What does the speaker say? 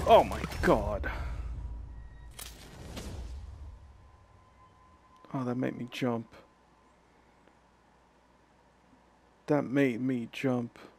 Oh my god. Oh, that made me jump. That made me jump.